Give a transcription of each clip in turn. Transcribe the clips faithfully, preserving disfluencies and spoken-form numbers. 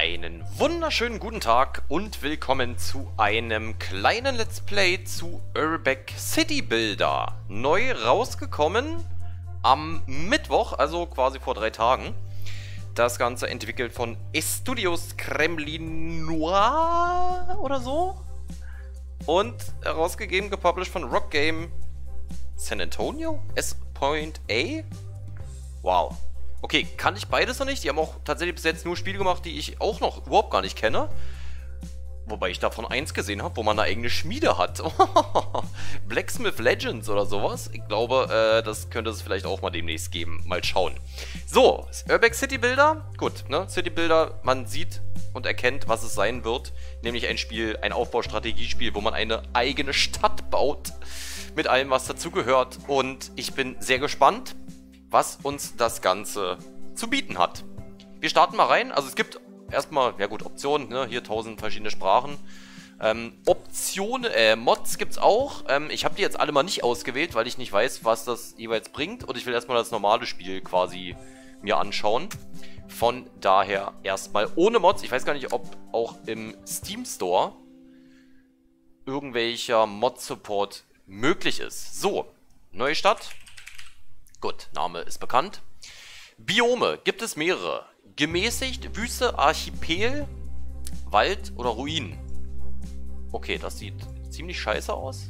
Einen wunderschönen guten Tag und willkommen zu einem kleinen Let's Play zu Urbex City Builder. Neu rausgekommen am Mittwoch, also quasi vor drei Tagen. Das Ganze entwickelt von Studios Kremlin Noir oder so. Und herausgegeben, gepublished von Rock Game San Antonio S.A. Wow. Okay, kann ich beides noch nicht. Die haben auch tatsächlich bis jetzt nur Spiele gemacht, die ich auch noch überhaupt gar nicht kenne. Wobei ich davon eins gesehen habe, wo man eine eigene Schmiede hat. Blacksmith Legends oder sowas. Ich glaube, äh, das könnte es vielleicht auch mal demnächst geben. Mal schauen. So, Urbex City Builder. Gut, ne? City Builder, man sieht und erkennt, was es sein wird. Nämlich ein Spiel, ein Aufbaustrategiespiel, wo man eine eigene Stadt baut. Mit allem, was dazugehört. Und ich bin sehr gespannt, was uns das Ganze zu bieten hat. Wir starten mal rein. Also es gibt erstmal, ja gut, Optionen, ne? Hier tausend verschiedene Sprachen. Ähm, Optionen, äh, Mods gibt es auch. Ähm, ich habe die jetzt alle mal nicht ausgewählt, weil ich nicht weiß, was das jeweils bringt. Und ich will erstmal das normale Spiel quasi mir anschauen. Von daher erstmal ohne Mods. Ich weiß gar nicht, ob auch im Steam Store irgendwelcher Mod-Support möglich ist. So, neue Stadt. Gut, Name ist bekannt. Biome gibt es mehrere. Gemäßigt, Wüste, Archipel, Wald oder Ruinen. Okay, das sieht ziemlich scheiße aus.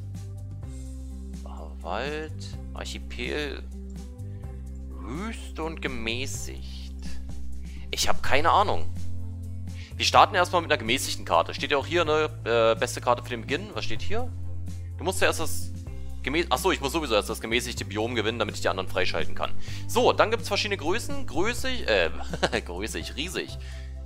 Wald, Archipel, Wüste und gemäßigt. Ich habe keine Ahnung. Wir starten erstmal mit einer gemäßigten Karte. Steht ja auch hier eine äh, beste Karte für den Beginn. Was steht hier? Du musst ja erst das Gemäß Achso, ich muss sowieso erst das gemäßigte Biom gewinnen, damit ich die anderen freischalten kann. So, dann gibt es verschiedene Größen. Größig, äh, größig, riesig.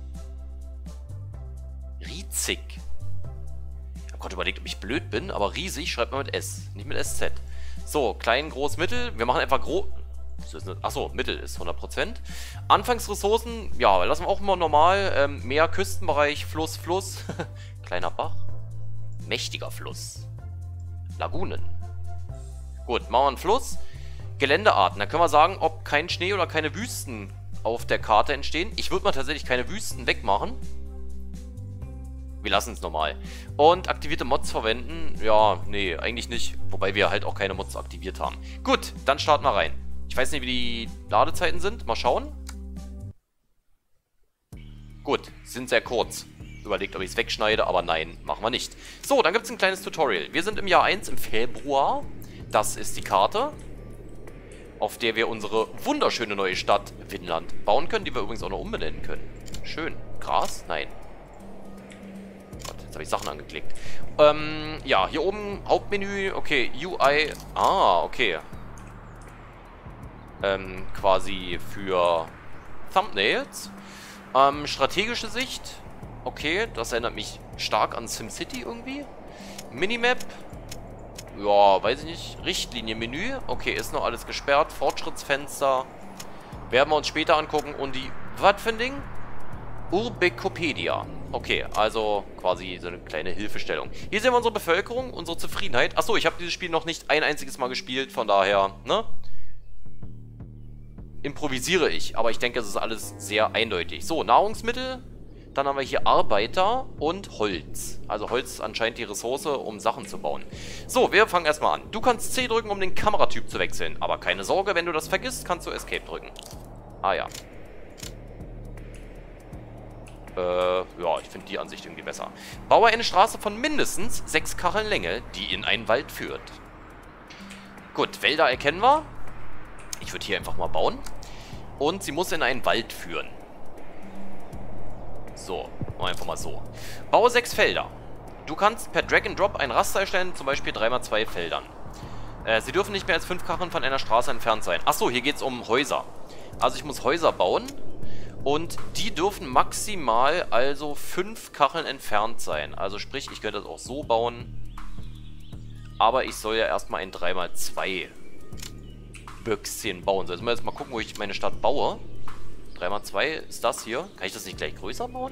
Riezig. Ich habe gerade überlegt, ob ich blöd bin, aber riesig schreibt man mit S, nicht mit S Z. So, klein, groß, mittel. Wir machen einfach groß. Achso, mittel ist hundert Prozent. Anfangsressourcen, ja, lassen wir auch immer normal. Ähm, Meer, Küstenbereich, Fluss, Fluss. Kleiner Bach. Mächtiger Fluss. Lagunen. Gut, Mauern, Fluss. Geländearten. Da können wir sagen, ob kein Schnee oder keine Wüsten auf der Karte entstehen. Ich würde mal tatsächlich keine Wüsten wegmachen. Wir lassen es normal. Und aktivierte Mods verwenden. Ja, nee, eigentlich nicht. Wobei wir halt auch keine Mods aktiviert haben. Gut, dann starten wir rein. Ich weiß nicht, wie die Ladezeiten sind. Mal schauen. Gut, sind sehr kurz. Überlegt, ob ich es wegschneide, aber nein, machen wir nicht. So, dann gibt es ein kleines Tutorial. Wir sind im Jahr eins, im Februar. Das ist die Karte, auf der wir unsere wunderschöne neue Stadt Vinland bauen können, die wir übrigens auch noch umbenennen können. Schön. Gras? Nein. Gott, jetzt habe ich Sachen angeklickt. Ähm, ja, hier oben Hauptmenü. Okay, U I. Ah, okay. Ähm, quasi für Thumbnails. Ähm, strategische Sicht. Okay, das erinnert mich stark an SimCity irgendwie. Minimap. Ja, weiß ich nicht. Richtlinienmenü. Okay, ist noch alles gesperrt. Fortschrittsfenster. Werden wir uns später angucken. Und die... Was für ein Ding? Urbekopedia. Okay, also quasi so eine kleine Hilfestellung. Hier sehen wir unsere Bevölkerung, unsere Zufriedenheit. Achso, ich habe dieses Spiel noch nicht ein einziges Mal gespielt. Von daher, ne? Improvisiere ich. Aber ich denke, es ist alles sehr eindeutig. So, Nahrungsmittel. Dann haben wir hier Arbeiter und Holz. Also Holz ist anscheinend die Ressource, um Sachen zu bauen. So, wir fangen erstmal an. Du kannst C drücken, um den Kameratyp zu wechseln. Aber keine Sorge, wenn du das vergisst, kannst du Escape drücken. Ah ja. Äh, ja, ich finde die Ansicht irgendwie besser. Baue eine Straße von mindestens sechs Kacheln Länge, die in einen Wald führt. Gut, Wälder erkennen wir. Ich würde hier einfach mal bauen. Und sie muss in einen Wald führen. So, einfach mal so. Baue sechs Felder. Du kannst per Drag and Drop ein Raster erstellen, zum Beispiel drei mal zwei Feldern. Äh, sie dürfen nicht mehr als fünf Kacheln von einer Straße entfernt sein. Achso, hier geht es um Häuser. Also ich muss Häuser bauen. Und die dürfen maximal also fünf Kacheln entfernt sein. Also sprich, ich könnte das auch so bauen. Aber ich soll ja erstmal ein drei mal zwei Büchschen bauen. So, jetzt mal jetzt mal gucken, wo ich meine Stadt baue. drei mal zwei ist das hier. Kann ich das nicht gleich größer bauen?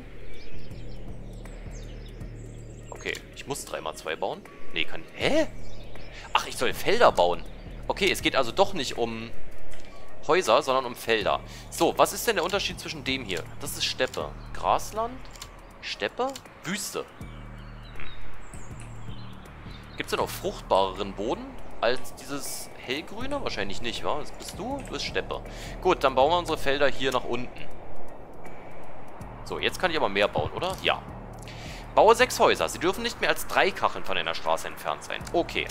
Okay, ich muss drei mal zwei bauen. Nee, kann ich... Hä? Ach, ich soll Felder bauen. Okay, es geht also doch nicht um Häuser, sondern um Felder. So, was ist denn der Unterschied zwischen dem hier? Das ist Steppe. Grasland? Steppe? Wüste. Hm. Gibt es denn auch fruchtbareren Boden als dieses hellgrüne? Wahrscheinlich nicht, wa? Das bist du? Du bist Steppe. Gut, dann bauen wir unsere Felder hier nach unten. So, jetzt kann ich aber mehr bauen, oder? Ja. Baue sechs Häuser. Sie dürfen nicht mehr als drei Kacheln von einer Straße entfernt sein. Okay.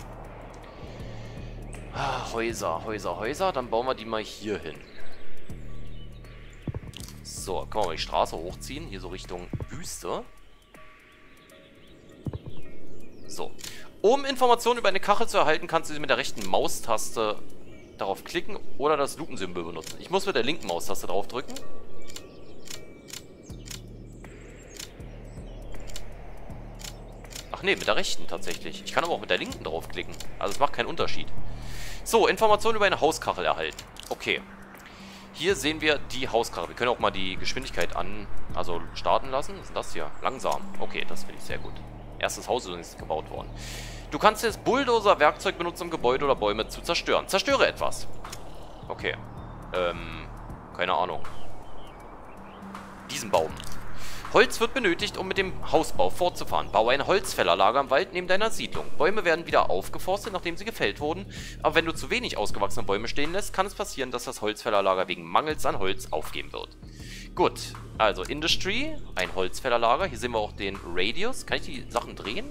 Ah, Häuser, Häuser, Häuser. Dann bauen wir die mal hier hin. So, können wir mal die Straße hochziehen. Hier so Richtung Wüste. So. Um Informationen über eine Kachel zu erhalten, kannst du sie mit der rechten Maustaste darauf klicken oder das Lupensymbol benutzen. Ich muss mit der linken Maustaste drauf drücken. Ach nee, mit der rechten tatsächlich. Ich kann aber auch mit der linken draufklicken. Also es macht keinen Unterschied. So, Informationen über eine Hauskachel erhalten. Okay. Hier sehen wir die Hauskachel. Wir können auch mal die Geschwindigkeit an, also starten lassen. Was ist denn das hier? Langsam. Okay, das finde ich sehr gut. Erstes Haus ist übrigens gebaut worden. Du kannst das Bulldozer-Werkzeug benutzen, um Gebäude oder Bäume zu zerstören. Zerstöre etwas. Okay. Ähm, keine Ahnung. Diesen Baum. Holz wird benötigt, um mit dem Hausbau fortzufahren. Baue ein Holzfällerlager im Wald neben deiner Siedlung. Bäume werden wieder aufgeforstet, nachdem sie gefällt wurden. Aber wenn du zu wenig ausgewachsene Bäume stehen lässt, kann es passieren, dass das Holzfällerlager wegen Mangels an Holz aufgeben wird. Gut, also Industry, ein Holzfällerlager. Hier sehen wir auch den Radius. Kann ich die Sachen drehen?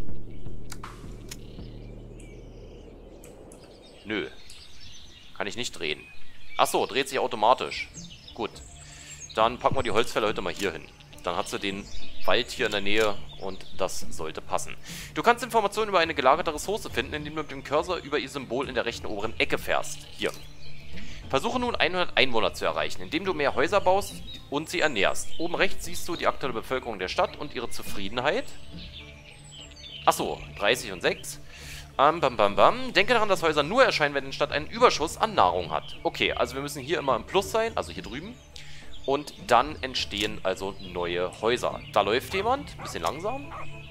Nö. Kann ich nicht drehen. Achso, dreht sich automatisch. Gut. Dann packen wir die Holzfäller heute mal hier hin. Dann hat sie den Wald hier in der Nähe und das sollte passen. Du kannst Informationen über eine gelagerte Ressource finden, indem du mit dem Cursor über ihr Symbol in der rechten oberen Ecke fährst. Hier. Versuche nun hundert Einwohner zu erreichen, indem du mehr Häuser baust und sie ernährst. Oben rechts siehst du die aktuelle Bevölkerung der Stadt und ihre Zufriedenheit. Achso, dreißig und sechs. Ähm, bam, bam, bam. Denke daran, dass Häuser nur erscheinen, wenn die Stadt einen Überschuss an Nahrung hat. Okay, also wir müssen hier immer im Plus sein, also hier drüben. Und dann entstehen also neue Häuser. Da läuft jemand, bisschen langsam.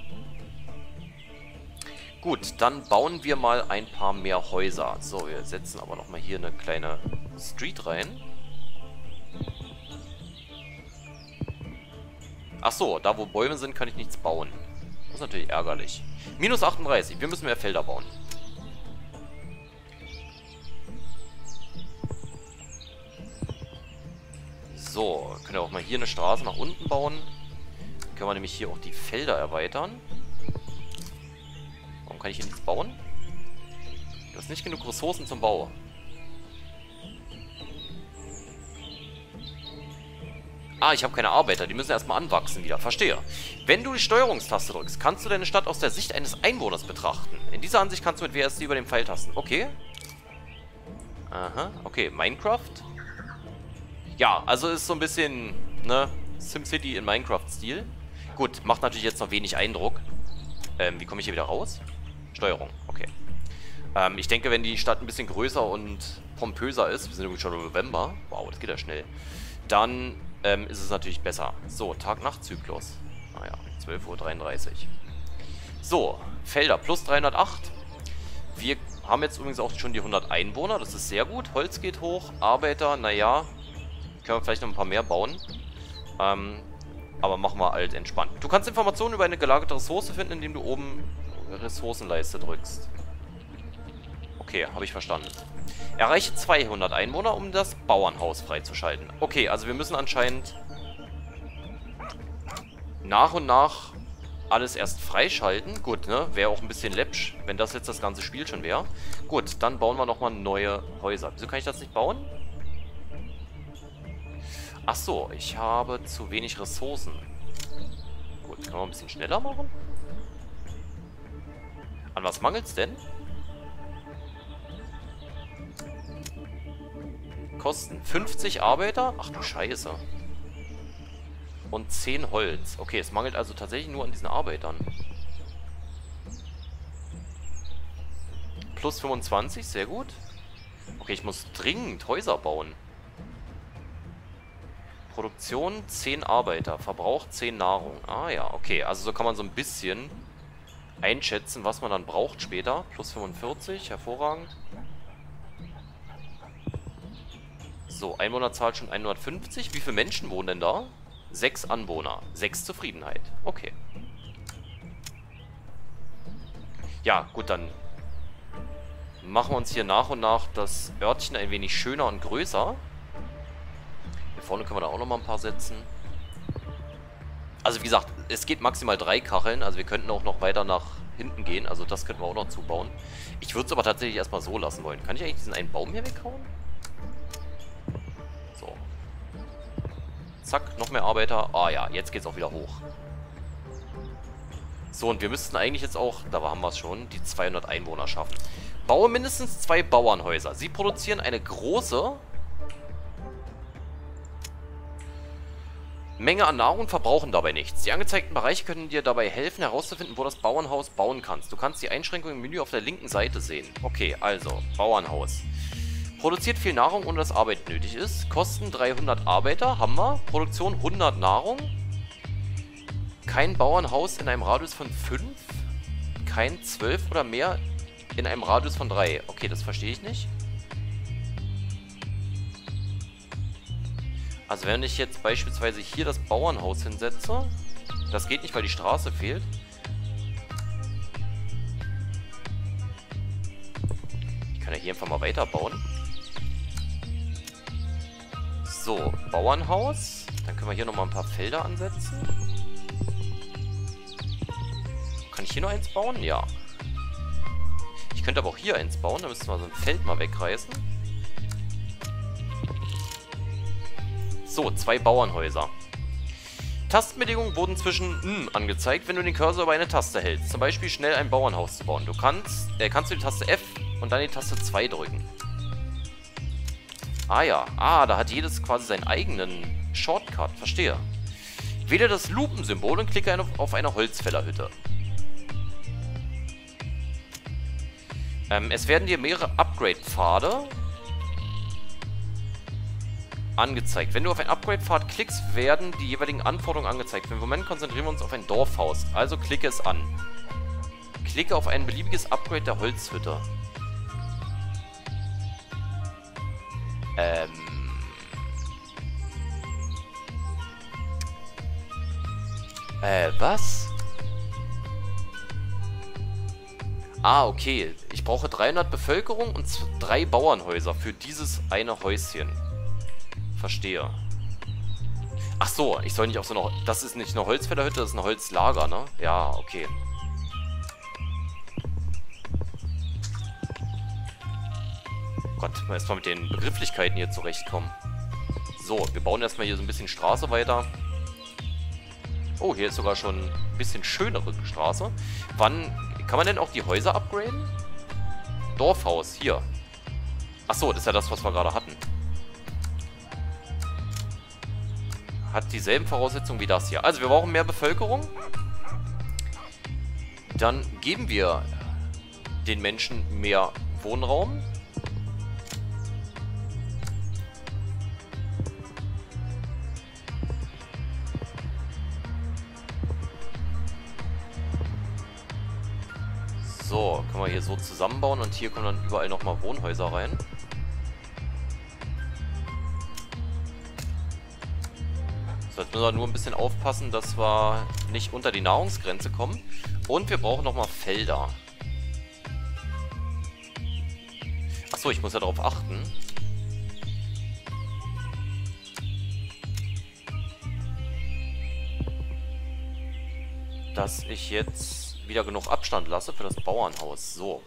Gut, dann bauen wir mal ein paar mehr Häuser. So, wir setzen aber nochmal hier eine kleine Street rein. Achso, da wo Bäume sind, kann ich nichts bauen. Das ist natürlich ärgerlich. Minus achtunddreißig, wir müssen mehr Felder bauen. So, können wir auch mal hier eine Straße nach unten bauen. Dann können wir nämlich hier auch die Felder erweitern. Warum kann ich hier nichts bauen? Du hast nicht genug Ressourcen zum Bau. Ah, ich habe keine Arbeiter. Die müssen erstmal anwachsen wieder. Verstehe. Wenn du die Steuerungstaste drückst, kannst du deine Stadt aus der Sicht eines Einwohners betrachten. In dieser Ansicht kannst du mit W S D über den Pfeil tasten. Okay. Aha. Okay, Minecraft. Ja, also ist so ein bisschen, ne, SimCity in Minecraft-Stil. Gut, macht natürlich jetzt noch wenig Eindruck. Ähm, wie komme ich hier wieder raus? Steuerung, okay. Ähm, ich denke, wenn die Stadt ein bisschen größer und pompöser ist, wir sind irgendwie schon im November, wow, das geht ja schnell, dann ähm, ist es natürlich besser. So, Tag-Nacht-Zyklus. Naja, zwölf Uhr dreiunddreißig. So, Felder plus dreihundertacht. Wir haben jetzt übrigens auch schon die hundert Einwohner, das ist sehr gut. Holz geht hoch, Arbeiter, naja, können wir vielleicht noch ein paar mehr bauen. Ähm, aber machen wir halt entspannt. Du kannst Informationen über eine gelagerte Ressource finden, indem du oben Ressourcenleiste drückst. Okay, habe ich verstanden. Erreiche zweihundert Einwohner, um das Bauernhaus freizuschalten. Okay, also wir müssen anscheinend nach und nach alles erst freischalten. Gut, ne? Wäre auch ein bisschen läppsch, wenn das jetzt das ganze Spiel schon wäre. Gut, dann bauen wir nochmal neue Häuser. Wieso kann ich das nicht bauen? Ach so, ich habe zu wenig Ressourcen. Gut, können wir ein bisschen schneller machen? An was mangelt es denn? Kosten fünfzig Arbeiter? Ach du Scheiße. Und zehn Holz. Okay, es mangelt also tatsächlich nur an diesen Arbeitern. Plus fünfundzwanzig, sehr gut. Okay, ich muss dringend Häuser bauen. Produktion zehn Arbeiter, Verbrauch zehn Nahrung. Ah ja, okay. Also so kann man so ein bisschen einschätzen, was man dann braucht später. Plus fünfundvierzig, hervorragend. So, Einwohnerzahl schon hundertfünfzig. Wie viele Menschen wohnen denn da? Sechs Anwohner. Sechs Zufriedenheit. Okay. Ja, gut, dann machen wir uns hier nach und nach das Örtchen ein wenig schöner und größer. Hier vorne können wir da auch nochmal ein paar setzen. Also wie gesagt, es geht maximal drei Kacheln. Also wir könnten auch noch weiter nach hinten gehen. Also das könnten wir auch noch zubauen. Ich würde es aber tatsächlich erstmal so lassen wollen. Kann ich eigentlich diesen einen Baum hier weghauen? So. Zack, noch mehr Arbeiter. Ah ja, jetzt geht es auch wieder hoch. So, und wir müssten eigentlich jetzt auch, da haben wir es schon, die zweihundert Einwohner schaffen. Baue mindestens zwei Bauernhäuser. Sie produzieren eine große Menge an Nahrung und verbrauchen dabei nichts. Die angezeigten Bereiche können dir dabei helfen, herauszufinden, wo das Bauernhaus bauen kannst. Du kannst die Einschränkungen im Menü auf der linken Seite sehen. Okay, also, Bauernhaus. Produziert viel Nahrung, ohne dass Arbeit nötig ist. Kosten dreihundert Arbeiter, haben wir. Produktion hundert Nahrung. Kein Bauernhaus in einem Radius von fünf. Kein zwölf oder mehr in einem Radius von drei. Okay, das verstehe ich nicht. Also wenn ich jetzt beispielsweise hier das Bauernhaus hinsetze, das geht nicht, weil die Straße fehlt. Ich kann ja hier einfach mal weiterbauen. So, Bauernhaus. Dann können wir hier nochmal ein paar Felder ansetzen. Kann ich hier noch eins bauen? Ja. Ich könnte aber auch hier eins bauen. Da müssen wir so ein Feld mal wegreißen. So, zwei Bauernhäuser. Tastenbedingungen wurden zwischen N angezeigt, wenn du den Cursor über eine Taste hältst. Zum Beispiel schnell ein Bauernhaus zu bauen. Du kannst, äh, kannst du die Taste F und dann die Taste zwei drücken. Ah ja, ah, da hat jedes quasi seinen eigenen Shortcut. Verstehe. Wähle das Lupensymbol und klicke auf eine Holzfällerhütte. Ähm, es werden dir mehrere Upgrade-Pfade angezeigt. Wenn du auf einen Upgrade-Pfad klickst, werden die jeweiligen Anforderungen angezeigt. Für den Moment konzentrieren wir uns auf ein Dorfhaus. Also klicke es an. Klicke auf ein beliebiges Upgrade der Holzhütte. Ähm... Äh, was? Ah, okay. Ich brauche dreihundert Bevölkerung und drei Bauernhäuser für dieses eine Häuschen. Verstehe. Ach so, ich soll nicht auf so eine... Das ist nicht eine Holzfällerhütte, das ist ein Holzlager, ne? Ja, okay. Gott, mal erstmal mit den Begrifflichkeiten hier zurechtkommen. So, wir bauen erstmal hier so ein bisschen Straße weiter. Oh, hier ist sogar schon ein bisschen schönere Straße. Wann... Kann man denn auch die Häuser upgraden? Dorfhaus, hier. Achso, das ist ja das, was wir gerade hatten. Hat dieselben Voraussetzungen wie das hier. Also wir brauchen mehr Bevölkerung. Dann geben wir den Menschen mehr Wohnraum. So, können wir hier so zusammenbauen und hier kommen dann überall nochmal Wohnhäuser rein. So, jetzt müssen wir nur ein bisschen aufpassen, dass wir nicht unter die Nahrungsgrenze kommen. Und wir brauchen nochmal Felder. Achso, ich muss ja darauf achten. Dass ich jetzt wieder genug Abstand lasse für das Bauernhaus. So.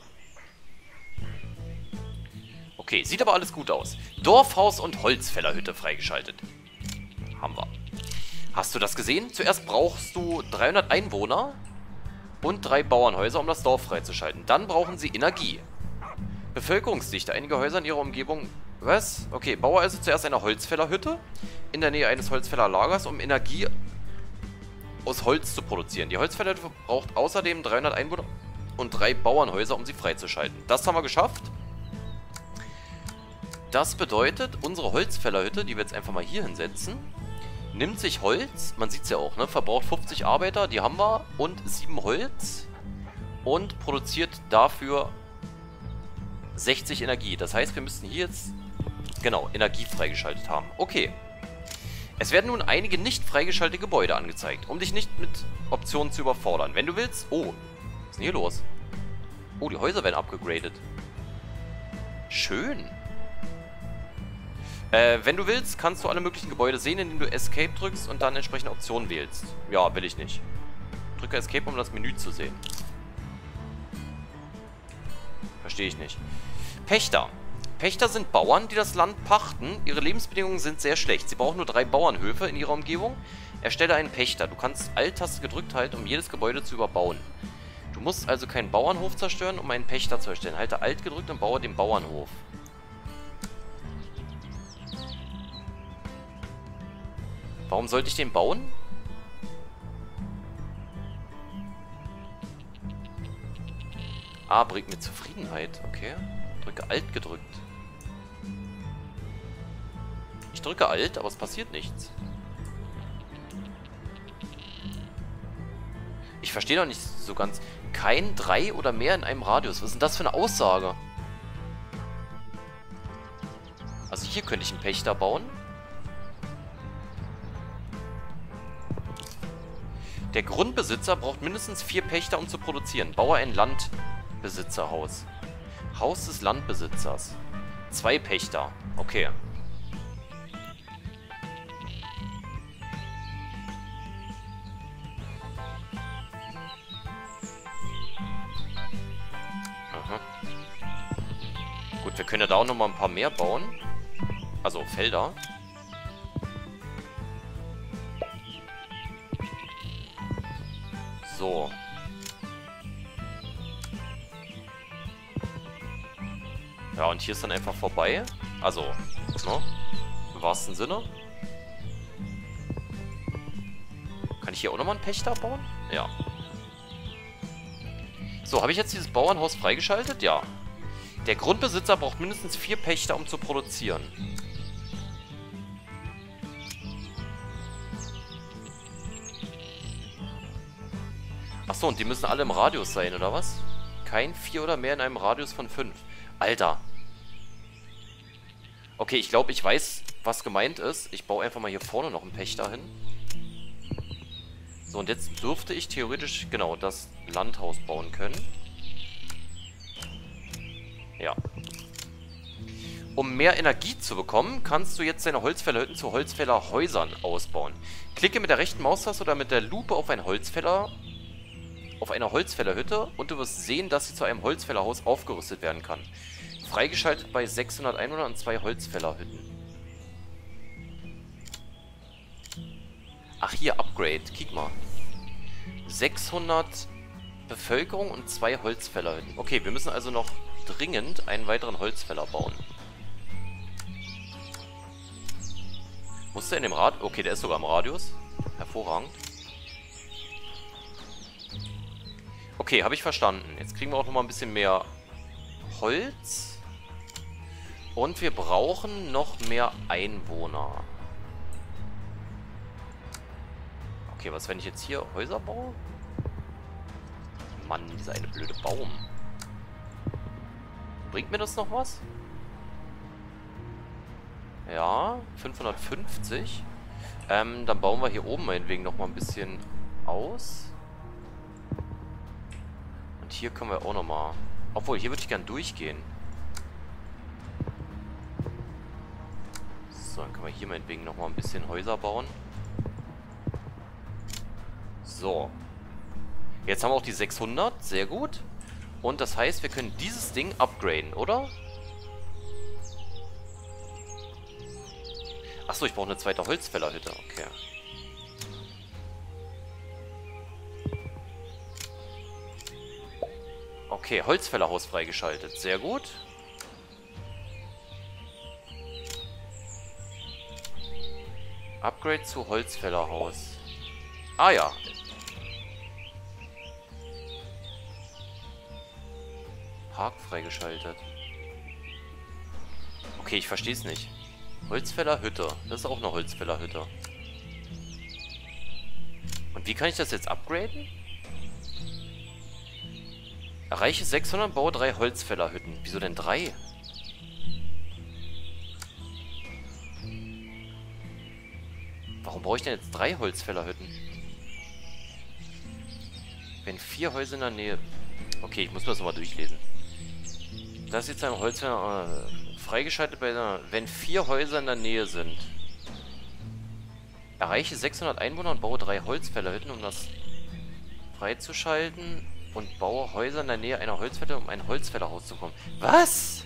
Okay, sieht aber alles gut aus. Dorfhaus und Holzfällerhütte freigeschaltet. Haben wir. Hast du das gesehen? Zuerst brauchst du dreihundert Einwohner und drei Bauernhäuser, um das Dorf freizuschalten. Dann brauchen sie Energie. Bevölkerungsdichte. Einige Häuser in ihrer Umgebung... Was? Okay, baue also zuerst eine Holzfällerhütte in der Nähe eines Holzfällerlagers, um Energie aus Holz zu produzieren. Die Holzfällerhütte braucht außerdem dreihundert Einwohner und drei Bauernhäuser, um sie freizuschalten. Das haben wir geschafft. Das bedeutet, unsere Holzfällerhütte, die wir jetzt einfach mal hier hinsetzen, nimmt sich Holz, man sieht es ja auch, ne, verbraucht fünfzig Arbeiter, die haben wir, und sieben Holz und produziert dafür sechzig Energie. Das heißt, wir müssten hier jetzt Genau, Energie freigeschaltet haben. Okay. Es werden nun einige nicht freigeschaltete Gebäude angezeigt, um dich nicht mit Optionen zu überfordern. Wenn du willst... Oh, was ist denn hier los? Oh, die Häuser werden abgegradet. Schön. Äh, wenn du willst, kannst du alle möglichen Gebäude sehen, indem du Escape drückst und dann entsprechende Optionen wählst. Ja, will ich nicht. Drücke Escape, um das Menü zu sehen. Verstehe ich nicht. Pächter. Pächter sind Bauern, die das Land pachten. Ihre Lebensbedingungen sind sehr schlecht. Sie brauchen nur drei Bauernhöfe in ihrer Umgebung. Erstelle einen Pächter. Du kannst Alt-Taste gedrückt halten, um jedes Gebäude zu überbauen. Du musst also keinen Bauernhof zerstören, um einen Pächter zu erstellen. Halte Alt gedrückt und baue den Bauernhof. Warum sollte ich den bauen? Ah, bringt mir Zufriedenheit. Okay. Drücke Alt gedrückt. Ich drücke Alt, aber es passiert nichts. Ich verstehe doch nicht so ganz. Kein drei oder mehr in einem Radius. Was ist denn das für eine Aussage? Also hier könnte ich einen Pächter bauen. Der Grundbesitzer braucht mindestens vier Pächter, um zu produzieren. Baue ein Landbesitzerhaus. Haus des Landbesitzers. Zwei Pächter. Okay. Aha. Gut, wir können ja da auch nochmal ein paar mehr bauen. Also Felder. So. Ja, und hier ist dann einfach vorbei. Also, ne? Im wahrsten Sinne. Kann ich hier auch nochmal einen Pächter bauen? Ja. So, habe ich jetzt dieses Bauernhaus freigeschaltet? Ja. Der Grundbesitzer braucht mindestens vier Pächter, um zu produzieren. Achso, und die müssen alle im Radius sein, oder was? Kein vier oder mehr in einem Radius von fünf. Alter. Okay, ich glaube, ich weiß, was gemeint ist. Ich baue einfach mal hier vorne noch einen Pächter hin. So, und jetzt dürfte ich theoretisch, genau, das Landhaus bauen können. Ja. Um mehr Energie zu bekommen, kannst du jetzt deine Holzfällerhütten zu Holzfällerhäusern ausbauen. Klicke mit der rechten Maustaste oder mit der Lupe auf ein Holzfäller... auf einer Holzfällerhütte und du wirst sehen, dass sie zu einem Holzfällerhaus aufgerüstet werden kann. Freigeschaltet bei sechshundert Einwohnern und zwei Holzfällerhütten. Ach, hier, Upgrade. Kick mal. sechshundert Bevölkerung und zwei Holzfällerhütten. Okay, wir müssen also noch dringend einen weiteren Holzfäller bauen. Muss der in dem Rad... Okay, der ist sogar im Radius. Hervorragend. Okay, habe ich verstanden. Jetzt kriegen wir auch noch mal ein bisschen mehr Holz. Und wir brauchen noch mehr Einwohner. Okay, was, wenn ich jetzt hier Häuser baue? Mann, dieser eine blöde Baum. Bringt mir das noch was? Ja, fünfhundertfünfzig. Ähm, dann bauen wir hier oben meinetwegen noch mal ein bisschen aus. Und hier können wir auch noch mal... Obwohl, hier würde ich gern durchgehen. So, dann können wir hier meinetwegen noch mal ein bisschen Häuser bauen. So. Jetzt haben wir auch die sechshundert. Sehr gut. Und das heißt, wir können dieses Ding upgraden, oder? Achso, ich brauche eine zweite Holzfällerhütte. Okay. Okay, Holzfällerhaus freigeschaltet. Sehr gut. Upgrade zu Holzfällerhaus. Ah ja. Park freigeschaltet. Okay, ich verstehe es nicht. Holzfällerhütte. Das ist auch eine Holzfällerhütte. Und wie kann ich das jetzt upgraden? Erreiche sechshundert, baue drei Holzfällerhütten. Wieso denn drei? brauche ich denn jetzt drei Holzfällerhütten? Wenn vier Häuser in der Nähe... Okay, ich muss mir das nochmal durchlesen. Das ist jetzt ein Holzfäller... Äh, freigeschaltet bei der... Wenn vier Häuser in der Nähe sind. Erreiche sechshundert Einwohner und baue drei Holzfällerhütten, um das freizuschalten. Und baue Häuser in der Nähe einer Holzfäller, um ein Holzfällerhaus zu bekommen. Was?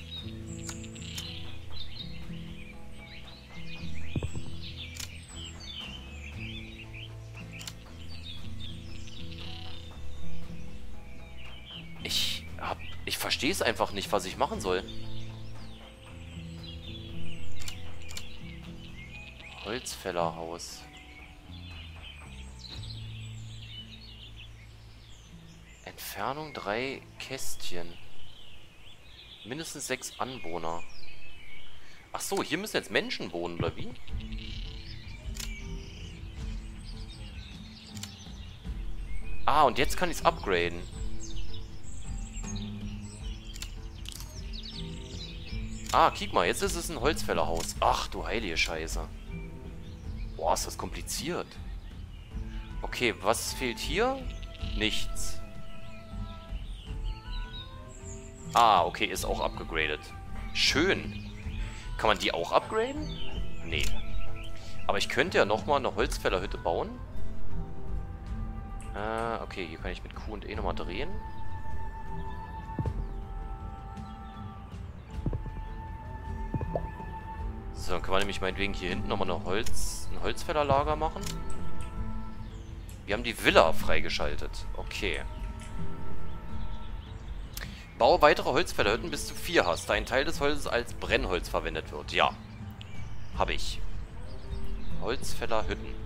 Ich hab... Ich verstehe es einfach nicht, was ich machen soll. Holzfällerhaus. Entfernung drei Kästchen. Mindestens sechs Anwohner. Ach so, hier müssen jetzt Menschen wohnen, oder wie? Ah, und jetzt kann ich es upgraden. Ah, guck mal, jetzt ist es ein Holzfällerhaus. Ach, du heilige Scheiße. Boah, ist das kompliziert. Okay, was fehlt hier? Nichts. Ah, okay, ist auch abgegradet. Schön. Kann man die auch upgraden? Nee. Aber ich könnte ja nochmal eine Holzfällerhütte bauen. Äh, okay, hier kann ich mit Q und E nochmal drehen. So, dann kann man nämlich meinetwegen hier hinten nochmal eine Holz, ein Holzfällerlager machen. Wir haben die Villa freigeschaltet. Okay. Baue weitere Holzfällerhütten, bis du vier hast, da ein Teil des Holzes als Brennholz verwendet wird. Ja. Habe ich. Holzfällerhütten.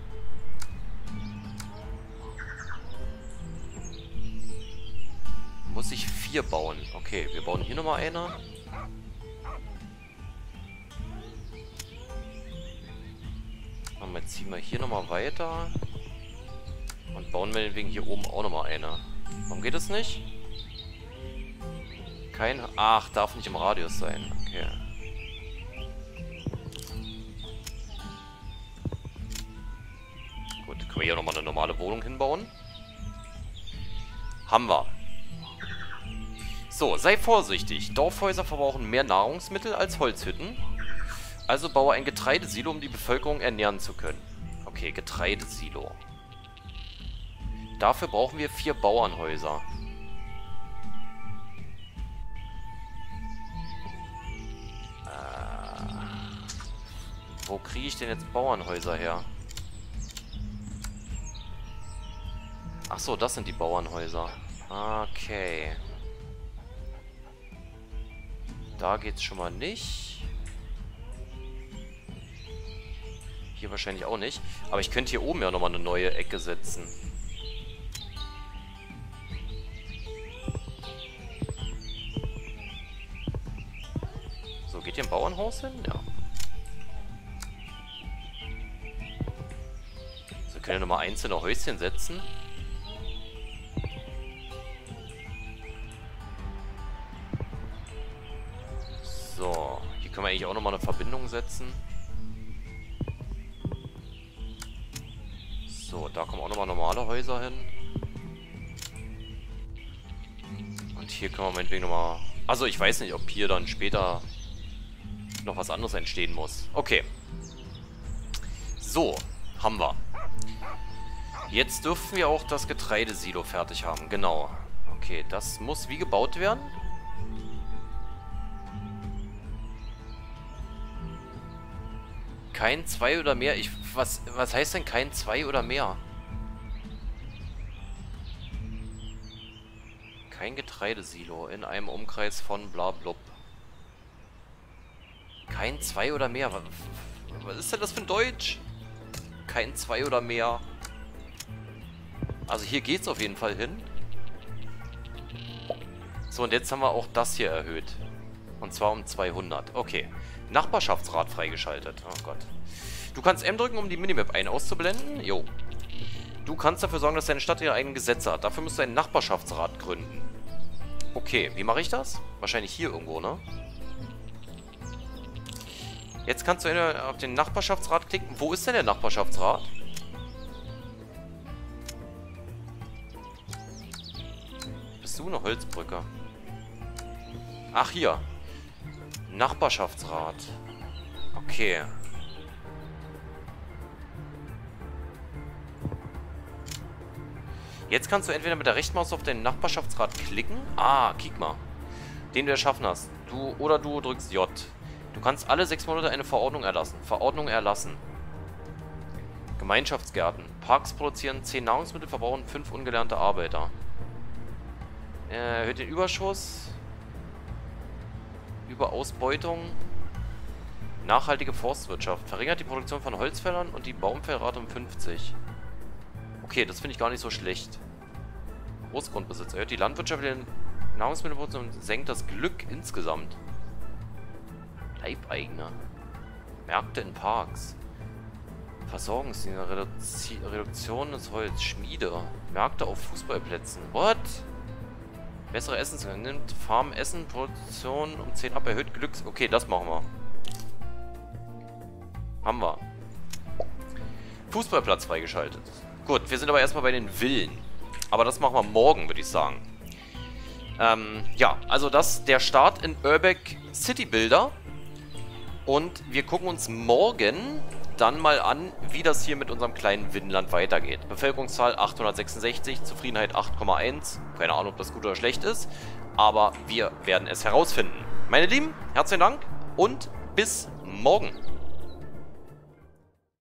Muss ich vier bauen. Okay, wir bauen hier nochmal eine. Und jetzt ziehen wir hier nochmal weiter. Und bauen wir wegen hier oben auch nochmal eine. Warum geht das nicht? Kein... Ach, darf nicht im Radius sein. Okay. Gut, können wir hier nochmal eine normale Wohnung hinbauen. Haben wir. So, sei vorsichtig. Dorfhäuser verbrauchen mehr Nahrungsmittel als Holzhütten. Also baue ein Getreidesilo, um die Bevölkerung ernähren zu können. Okay, Getreidesilo. Dafür brauchen wir vier Bauernhäuser. Äh, wo kriege ich denn jetzt Bauernhäuser her? Ach so, das sind die Bauernhäuser. Okay. Da geht's schon mal nicht. Hier wahrscheinlich auch nicht. Aber ich könnte hier oben ja nochmal eine neue Ecke setzen. So, geht hier ein Bauernhaus hin? Ja. So, können wir nochmal einzelne Häuschen setzen. So, hier können wir eigentlich auch nochmal eine Verbindung setzen. So, da kommen auch nochmal normale Häuser hin. Und hier können wir meinetwegen nochmal... Also ich weiß nicht, ob hier dann später noch was anderes entstehen muss. Okay. So, haben wir. Jetzt dürfen wir auch das Getreidesilo fertig haben. Genau. Okay, das muss wie gebaut werden? Kein zwei oder mehr. Ich, was, was heißt denn kein zwei oder mehr? Kein Getreidesilo in einem Umkreis von bla blub. Kein zwei oder mehr. Was, was ist denn das für ein Deutsch? Kein zwei oder mehr. Also hier geht's auf jeden Fall hin. So, und jetzt haben wir auch das hier erhöht. Und zwar um zweihundert. Okay. Nachbarschaftsrat freigeschaltet. Oh Gott. Du kannst M drücken, um die Minimap ein auszublenden. Jo. Du kannst dafür sorgen, dass deine Stadt ihre eigenen Gesetze hat. Dafür musst du einen Nachbarschaftsrat gründen. Okay, wie mache ich das? Wahrscheinlich hier irgendwo, ne? Jetzt kannst du auf den Nachbarschaftsrat klicken. Wo ist denn der Nachbarschaftsrat? bist du? Eine Holzbrücke. Ach, hier. Nachbarschaftsrat. Okay. Jetzt kannst du entweder mit der rechten Maus auf den Nachbarschaftsrat klicken. Ah, kick mal. Den du erschaffen hast. Du, oder du drückst J. Du kannst alle sechs Monate eine Verordnung erlassen. Verordnung erlassen. Gemeinschaftsgärten. Parks produzieren zehn Nahrungsmittel, verbrauchen fünf ungelernte Arbeiter. Äh, erhöht den Überschuss. Überausbeutung. Nachhaltige Forstwirtschaft. Verringert die Produktion von Holzfällern und die Baumfellrate um fünfzig. Okay, das finde ich gar nicht so schlecht. Großgrundbesitz. Erhöht die Landwirtschaft den Nahrungsmittelproduktion und senkt das Glück insgesamt. Leibeigene. Märkte in Parks. Versorgungsdienste. Reduzi Reduktion des Holz. Schmiede. Märkte auf Fußballplätzen. What? Bessere Essensgang. Nimmt Farm Essen, Produktion um zehn ab. Erhöht Glücks... Okay, das machen wir. Haben wir. Fußballplatz freigeschaltet. Gut, wir sind aber erstmal bei den Villen. Aber das machen wir morgen, würde ich sagen. Ähm, ja, also das der Start in Urbeck City Builder. Und wir gucken uns morgen dann mal an, wie das hier mit unserem kleinen Vinland weitergeht. Bevölkerungszahl achthundertsechsundsechzig, Zufriedenheit acht Komma eins. Keine Ahnung, ob das gut oder schlecht ist. Aber wir werden es herausfinden. Meine Lieben, herzlichen Dank und bis morgen.